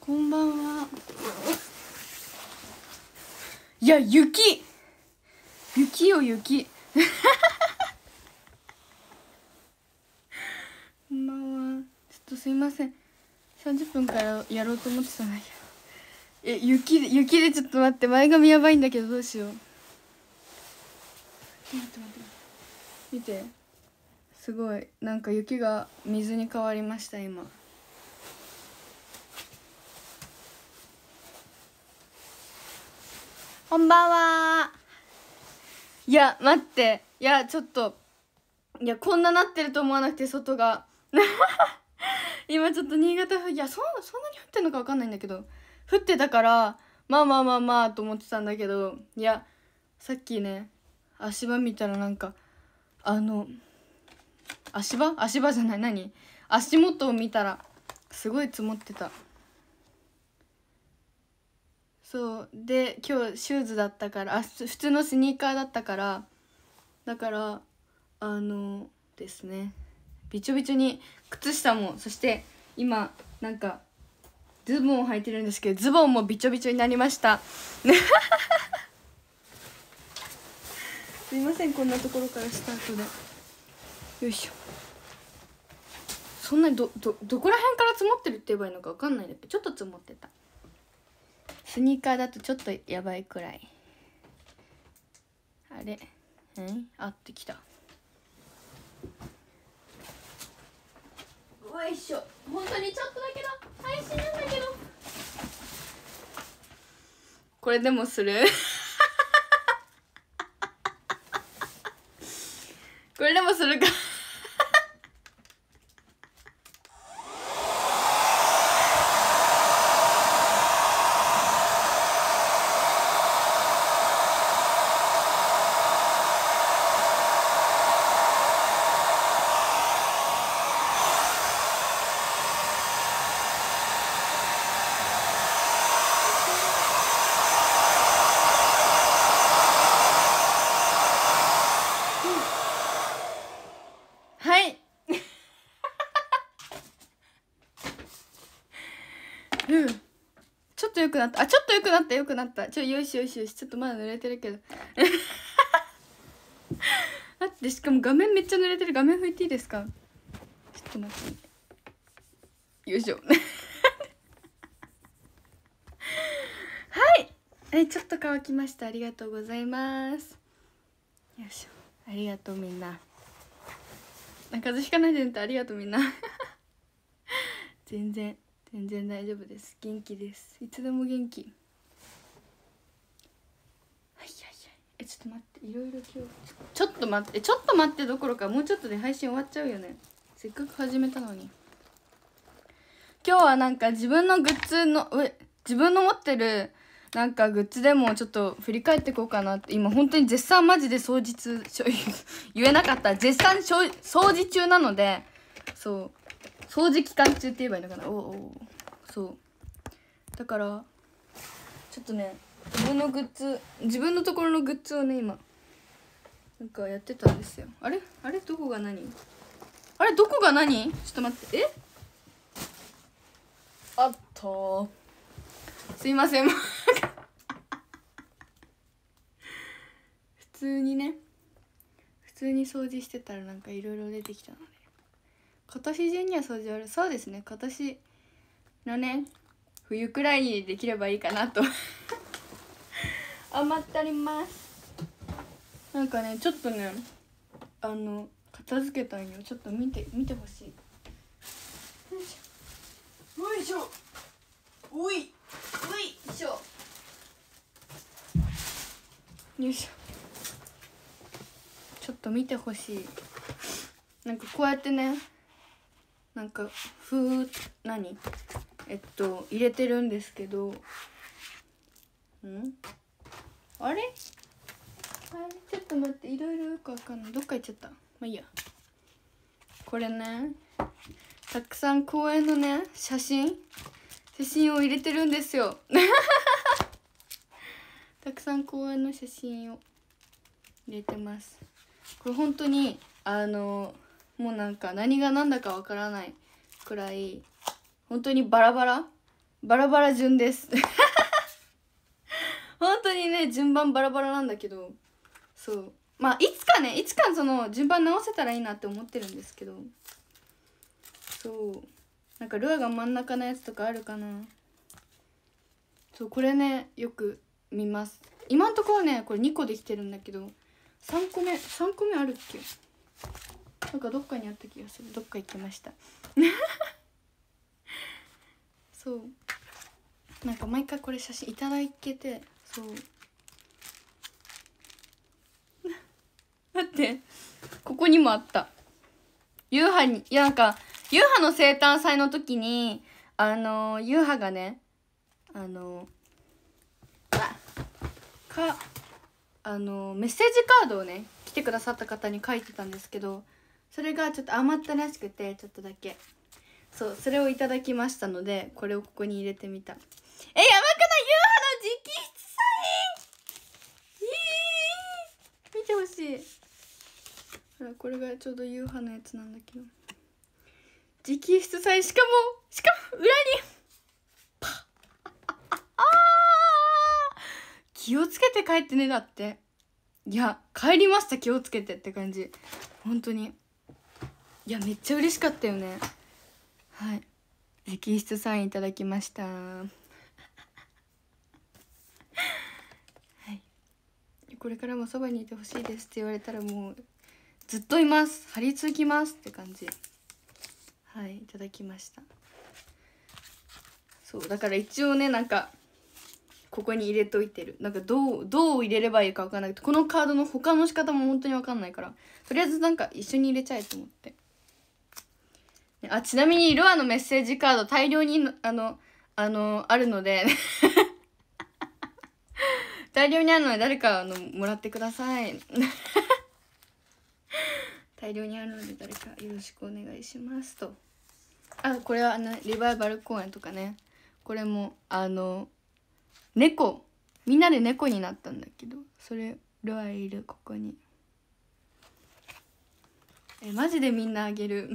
こんばんは。いや、雪よ、雪。こんばんは。ちょっとすいません。30分からやろうと思ってたんだけど。雪でちょっと待って、前髪やばいんだけど、どうしよう。待って。見て。すごい。なんか雪が水に変わりました、今。こんばんは。いや、待って。いや、ちょっと。いや、こんななってると思わなくて、外が。今ちょっと新潟いや、そんなに降ってんのか分かんないんだけど、降ってたから、まあと思ってたんだけど、いや、さっきね、足場見たらなんか、足場じゃない、何足元を見たら、すごい積もってた。そうで今日シューズだったから普通のスニーカーだったからだからですねびちょびちょに靴下もそして今なんかズボンを履いてるんですけどズボンもびちょびちょになりましたすいませんこんなところからスタートでよいしょそんなにどこら辺から積もってるって言えばいいのか分かんないんだけどちょっと積もってたスニーカーだとちょっとやばいくらいあれあってきたよいしょ本当にちょっとだけの配信なんだけどこれでもするこれでもするかはいちょっと良くなったちょっと良くなったよしちょっとまだ濡れてるけど待ってしかも画面めっちゃ濡れてる画面拭いていいですかちょっと待ってよいしょはいちょっと乾きましたありがとうございますよいしょありがとうみんな風邪ひかないでねってありがとうみんな全然大丈夫です元気ですいつでも元気はいちょっと待っていろいろ今日ちょっと待ってどころかもうちょっとで配信終わっちゃうよねせっかく始めたのに今日はなんか自分の持ってるなんかグッズでもちょっと振り返っていこうかなって今本当に絶賛マジで言えなかった絶賛掃除中なのでそう掃除期間中って言えばいいのかなそうだからちょっとね自分のところのグッズをね今なんかやってたんですよあれどこが何ちょっと待ってあったすいません普通に掃除してたらなんかいろいろ出てきたので今年中には掃除終わるそうですね今年のね冬くらいにできればいいかなと余っておりますなんかねちょっとね片付けたんよちょっと見てほしいよいしょおいしょよいしょちょっと見てほしいなんかこうやってねなんか入れてるんですけどあれちょっと待っていろいろよくわかんないどっか行っちゃったまあいいやこれねたくさん公園のね写真を入れてるんですよたくさん公園の写真を入れてますこれ本当にもうなんか何が何だかわからないくらい本当にバラバラバラバラ順です本当にね順番バラバラなんだけど、そうまあいつかその順番直せたらいいなって思ってるんですけど、そうなんかルアーが真ん中のやつとかあるかな。そうこれねよく見ます。今んところねこれ2個できてるんだけど、3個目あるっけ。なんかどっかにあった気がする。どっか行きましたそうなんか毎回これ写真いただけて、そう待ってここにもあった。ユーハになんかユーハの生誕祭の時にユーハがねメッセージカードをね来てくださった方に書いてたんですけど、それがちょっと余ったらしくて、ちょっとだけそうそれをいただきましたので、これをここに入れてみた。やばくない？ユーハの直筆サイン見てほしい。ほらこれがちょうどユーハのやつなんだけど、直筆サイン、しかも裏に気をつけて帰ってね。だっていや帰りました、気をつけてって感じ。本当にいやめっちゃ嬉しかったよね。はい直筆サインいただきましたはいこれからもそばにいてほしいですって言われたらもうずっといます、張り続きますって感じ。はいいただきました。そうだから一応ねなんかここに入れといてる。なんかどう入れればいいか分かんなくて、このカードの他の仕方も本当に分かんないから、とりあえずなんか一緒に入れちゃえと思って。ちなみにルアのメッセージカード大量にあるので大量にあるので誰かもらってください大量にあるので誰かよろしくお願いしますと。これはリバイバル公演とかね、これも猫みんなで猫になったんだけど、それルアいるここに。マジでみんなあげる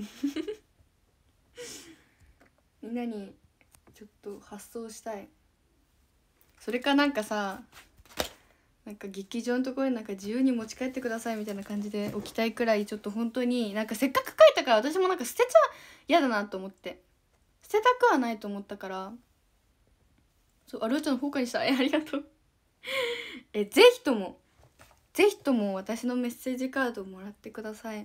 みんなにちょっと発送したい。それかなんかさ、なんか劇場のところになんか自由に持ち帰ってくださいみたいな感じで置きたいくらい、ちょっと本当になんかせっかく書いたから私もなんか捨てちゃ嫌だなと思って、捨てたくはないと思ったから、そうルーちゃんの方からにした。ありがとうぜひとも私のメッセージカードをもらってください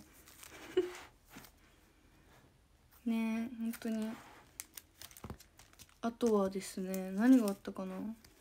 ねえ本当に。あとはですね何があったかな。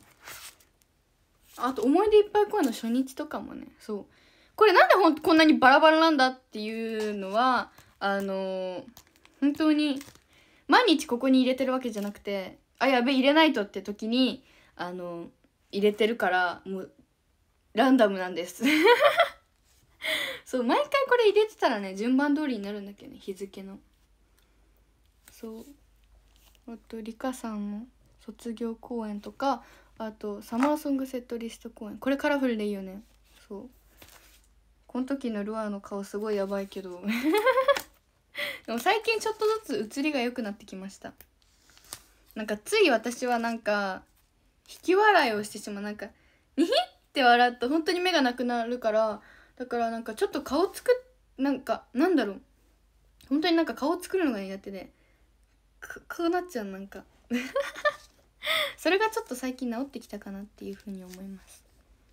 あと思い出いっぱい公演の初日とかもね、そうこれなんでこんなにバラバラなんだっていうのは本当に毎日ここに入れてるわけじゃなくて、やべ入れないとって時に入れてるから、もうランダムなんですそう毎回これ入れてたらね順番通りになるんだけどね、日付の。そうあとリカさんの卒業公演とか、あとサマーソングセットリスト公演、これカラフルでいいよね。そうこの時のルアーの顔すごいやばいけどでも最近ちょっとずつ写りが良くなってきました。なんかつい私はなんか引き笑いをしてしまう、なんかニヒって笑うと本当に目がなくなるから、だからなんかちょっとなんだろう、本当になんか顔作るのが苦手でこうなっちゃう、なんかそれがちょっと最近治ってきたかなっていうふうに思います。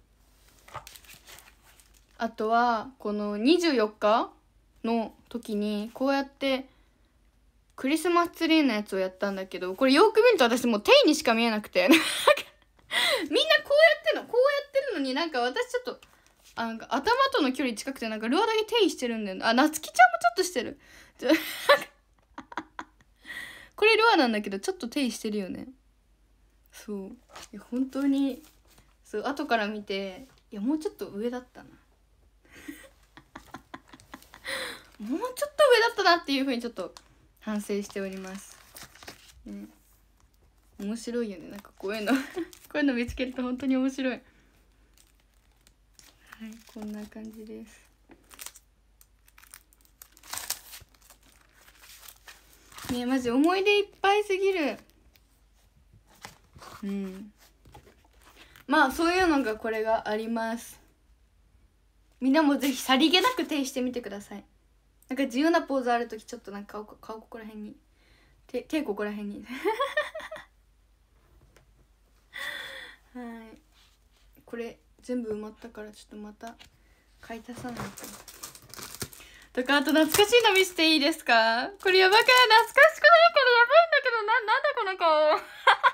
あとはこの24日の時にこうやってクリスマスツリーのやつをやったんだけど、これよく見ると私もう手にしか見えなくてみんなこうやってるのに、なんか私ちょっと頭との距離近くて、なんかルアーだけ手してるんだよね。なつきちゃんもちょっとしてるこれルアーなんだけどちょっと手してるよね。そういや本当にそう後から見て、いやもうちょっと上だったなもうちょっと上だったなっていう風にちょっと反省しております、ね、面白いよね、なんかこういうのこういうの見つけると本当に面白い。はい、こんな感じです。ねマジ思い出いっぱいすぎる。 うん、まあそういうのがこれがあります。みんなもぜひさりげなく手してみてください。なんか自由なポーズあるときちょっとなんか顔ここら辺に手ここら辺にはい、これ全部埋まったからちょっとまた買い足さないと。とか、あと懐かしいの見せていいですか？これやばくない？懐かしくないからやばいんだけど、なんだこの顔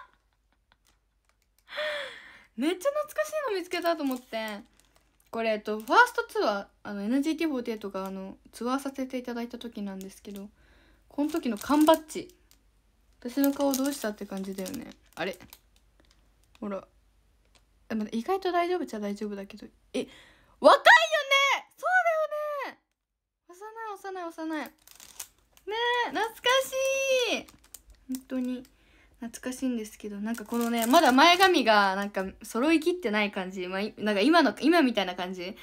めっちゃ懐かしいの見つけたと思って。これファーストツアーNGT48 がツアーさせていただいた時なんですけど、この時の缶バッジ、私の顔どうしたって感じだよね。あれほら、でも意外と大丈夫っちゃ大丈夫だけど、若いよね。そうだよね。幼いねえ、懐かしい。本当に懐かしいんですけど、なんかこのね、まだ前髪がなんか揃いきってない感じ、なんか今みたいな感じ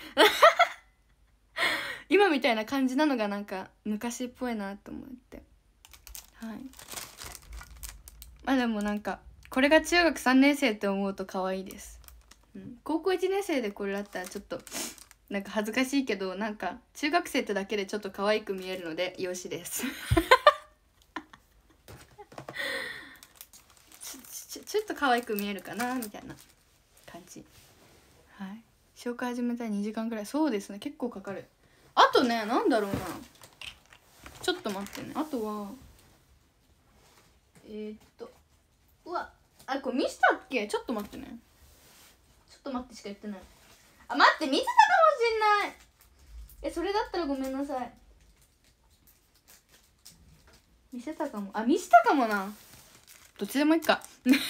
今みたいな感じなのがなんか昔っぽいなと思って。はい、まあでもなんかこれが中学3年生って思うと可愛いです、うん、高校1年生でこれだったらちょっとなんか恥ずかしいけど、なんか中学生ってだけでちょっと可愛く見えるのでよしですちょっと可愛く見えるかなみたいな感じ。はい、紹介始めたら2時間くらい。そうですね、結構かかる。あとね、なんだろうな、ちょっと待ってね。あとはうわ、あ、これ見せたっけ？ちょっと待ってね、ちょっと待ってしか言ってない。あ、待って、見せたかもしんない。それだったらごめんなさい。見せたかも。見せたかもな。どっちでもいいか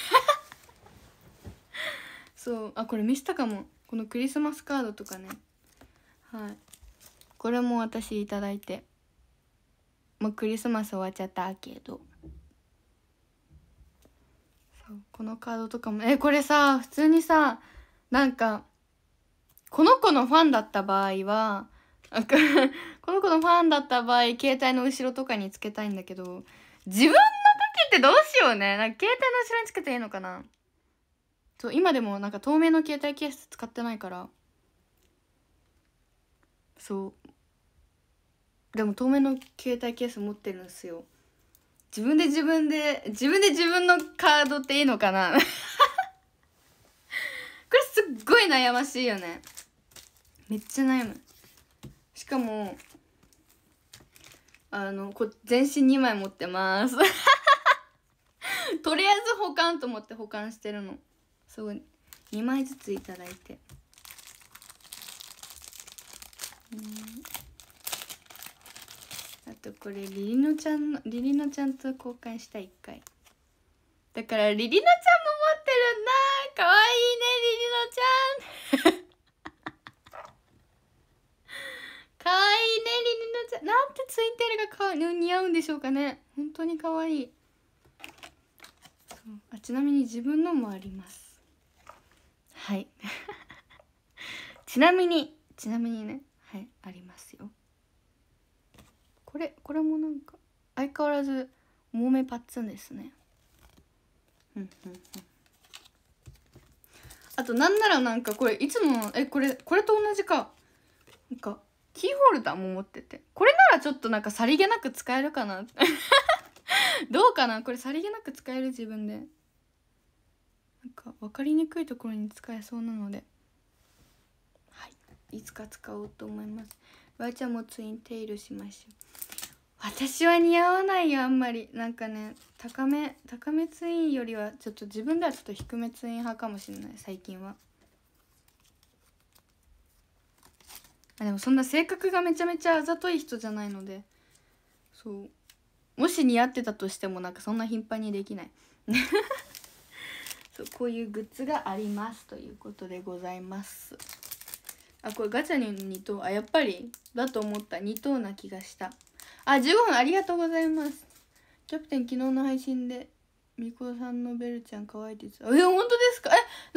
そう、これ見せたかも。このクリスマスカードとかね。はい、これも私いただいて、もうクリスマス終わっちゃったけど、そう、このカードとかもこれさ、普通にさ、なんかこの子のファンだった場合はなんかこの子のファンだった場合携帯の後ろとかにつけたいんだけど、自分の時ってどうしようね。なんか携帯の後ろにつけていいのかな。そう、今でもなんか透明の携帯ケース使ってないから。そうでも透明の携帯ケース持ってるんですよ。自分で自分のカードっていいのかなこれすっごい悩ましいよね。めっちゃ悩む。しかも全身2枚持ってますとりあえず保管と思って保管してるの。そう、2枚ずついただいて、あとこれリリノちゃんと交換した1回だから、リリノちゃんも持ってるんだ。かわいいね、リリノちゃんかわいいね、リリノちゃん。なんてついてるが似合うんでしょうかね。本当にかわいい。そう、ちなみに自分のもあります。はいちなみにね、はい、ありますよ。これもなんか相変わらず重めパッツンですね。あとなんならなんかこれいつもこれと同じか。なんかキーホルダーも持ってて、これならちょっとなんかさりげなく使えるかなどうかな、これさりげなく使える。自分でなんか分かりにくいところに使えそうなので、はい、いつか使おうと思います。わーちゃんもツインテールしましょう。私は似合わないよ、あんまり。なんかね、高めツインよりはちょっと自分ではちょっと低めツイン派かもしれない、最近は。でもそんな性格がめちゃめちゃあざとい人じゃないので、そう、もし似合ってたとしてもなんかそんな頻繁にできないそう、こういうグッズがありますということでございます。これガチャに2等、やっぱりだと思った。2等な気がした。15分ありがとうございます。キャプテン昨日の配信でみこさんのベルちゃん可愛いです。本当ですか？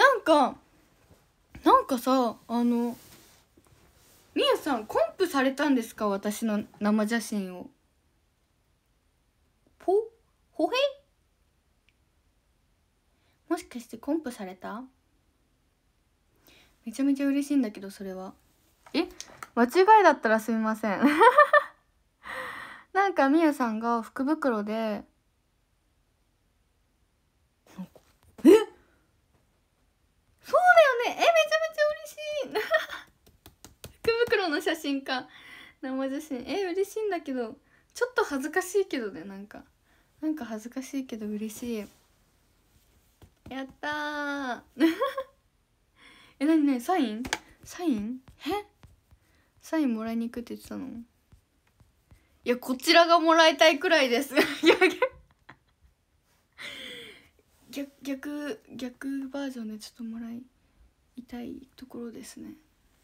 なんかさ、みゆさんコンプされたんですか？私の生写真を。ほへもしかしてコンプされた？めちゃめちゃ嬉しいんだけど、それは間違いだったらすみませんなんかみゆさんが福袋でそうだよね、めちゃめちゃ嬉しい福袋の写真か、生写真嬉しいんだけど、ちょっと恥ずかしいけどね、なんか恥ずかしいけど嬉しい。やったーなにサインサインもらいに行くって言ってたの？いや、こちらがもらいたいくらいです逆バージョンでちょっともらいたいところですね。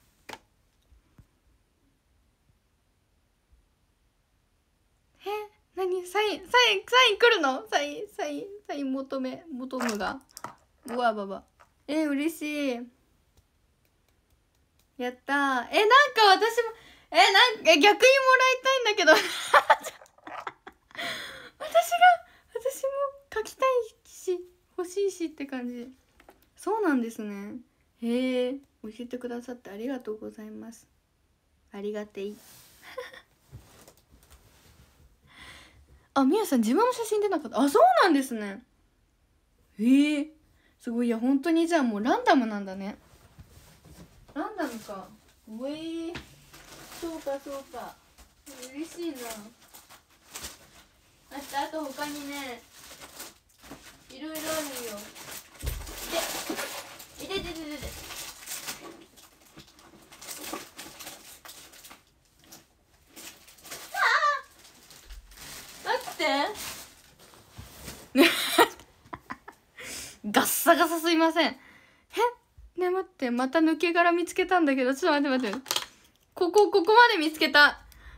何サイン来るの？サイン求むが、うわばば、嬉しい。やったー。なんか私もなんか逆にもらいたいんだけど私も書きたいし欲しいしって感じ。そうなんですね。教えてくださってありがとうございます。ありがていあ、みやさん自分の写真出なかった。あ、そうなんですね。すごい。いや本当にじゃあもうランダムなんだね。ランダムか。そうか嬉しいな。あと他にね、いろいろあるよ。で待ってガッサガサすいません。ね、待って、また抜け殻見つけたんだけど、ちょっと待って。ここまで見つけた。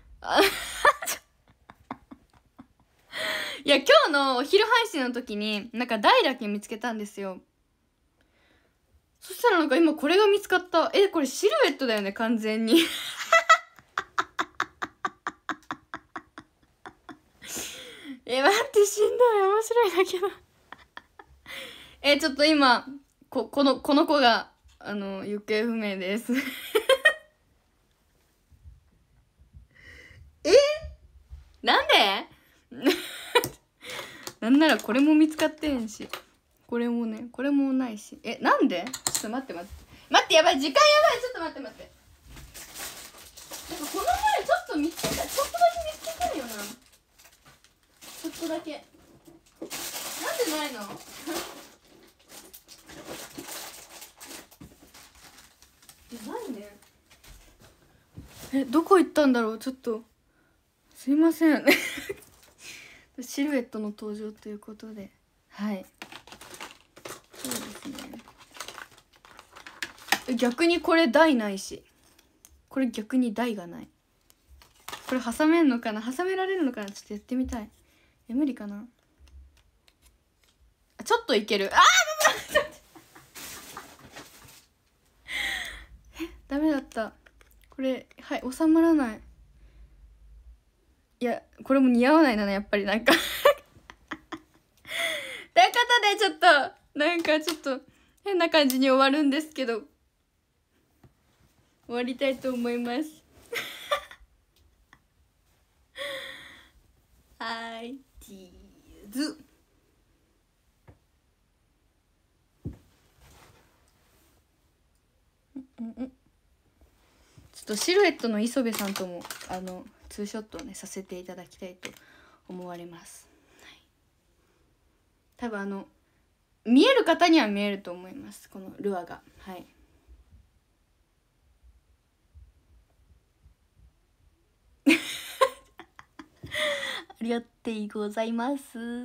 いや、今日のお昼配信の時になんか台だけ見つけたんですよ。そしたらなんか今これが見つかった。これシルエットだよね、完全に。待って、しんどい。面白いんだけどちょっと今この子が行方不明ですなんでなんならこれも見つかってんし、これもないし。なんで？ちょっと待って、やばい、時間やばい。ちょっと待って。なんかこの前ちょっと見つけた、ちょっとだけ見つけたよな。ちょっとだけ。なんでないの？ないね。どこ行ったんだろう。ちょっとすいませんシルエットの登場ということで、はいそうですね。逆にこれ台ないし、これ逆に台がない。これ挟めんのかな、挟められるのかな、ちょっとやってみたい。無理かな。ちょっといける。ダメだった。これ収まらない。いや、これも似合わないな、やっぱりなんかということでちょっとなんかちょっと変な感じに終わるんですけど、終わりたいと思いますはいチーズ。ちょっとシルエットの磯部さんともツーショットをねさせていただきたいと思われます、はい、多分見える方には見えると思います、このルアが。はいありがとうございます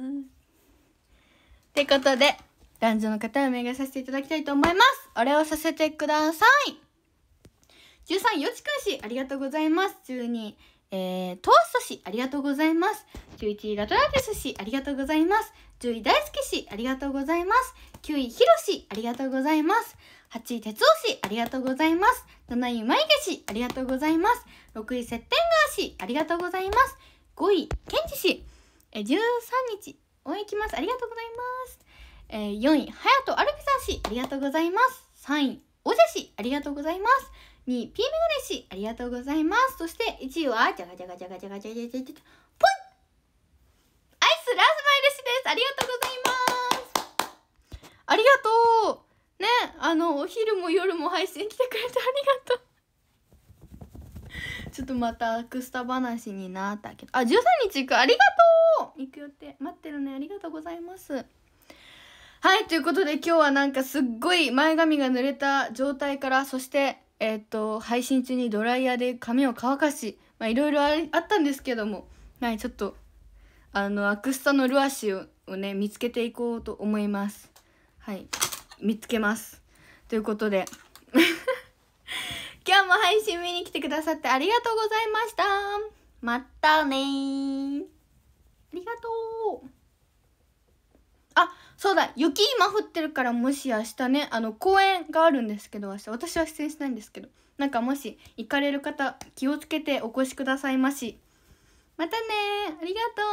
ってことで、男女の方をお願いさせていただきたいと思います。お礼をさせてください。13、よちくん氏、ありがとうございます。12、トースト氏、ありがとうございます。11、ガトラティス氏、ありがとうございます。10位、大輔氏、ありがとうございます。9位、ヒロ氏、ありがとうございます。8位、哲夫氏、ありがとうございます。7位、眉毛氏、ありがとうございます。6位、セッテンガー氏、ありがとうございます。5位、ケンジ氏、13日、応援行きます。ありがとうございます。 4位はやとアルピさん氏ありがとうございます。3位おじゃ氏ありがとうございます。2位ピーメガネ氏ありがとうございます。そして1位はじゃがじゃがじゃがじゃがじゃがじゃがじゃがポインアイスラズマイル氏です。ありがとうございます。ありがとうね。お昼も夜も配信来てくれてありがとう。ちょっとまたアクスタ話になったけど、13日行く。ありがとう。行く予定待ってるね。ありがとうございます。はい、ということで今日はなんかすっごい前髪が濡れた状態から、そして配信中にドライヤーで髪を乾かし、いろいろあったんですけども、はい、ちょっとアクスタのルアシをね見つけていこうと思います。はい、見つけます。ということで今日も配信見に来てくださってありがとうございました。またねー。ありがとう。あ、そうだ、雪今降ってるから、もし明日ね公演があるんですけど、明日私は出演しないんですけど、なんかもし行かれる方気をつけてお越しくださいまし。またねー。ありがとう。